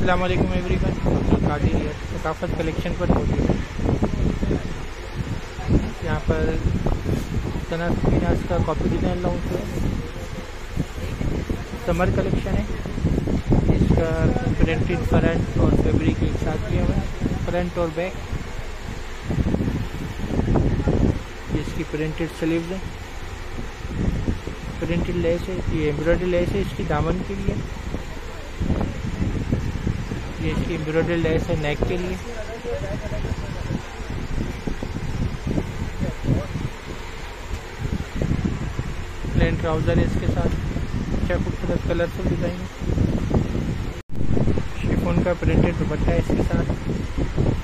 अस्सलाम वालेकुम everyone, Abdul Qadir here, Saqafat collection पर मौजूद है। यहाँ पर तनास का कॉपी डिज़ाइन लॉन्च है, समर कलेक्शन है। इसका प्रिंटेड फ्रंट और फैब्रिक एक साथ किया हुआ है, फ्रंट और बैक। इसकी प्रिंटेड स्लीव्स है, प्रिंटेड लेस है, ये एम्ब्रॉयडरी लेस है इसकी दामन के लिए। ये इसकी एम्ब्रॉयडरी लेस है नेक के लिए। प्लेन ट्राउज़र है इसके साथ, अच्छा खूबसूरत कलरफुल डिज़ाइन है। शिफॉन का प्रिंटेड दुपट्टा है इसके साथ।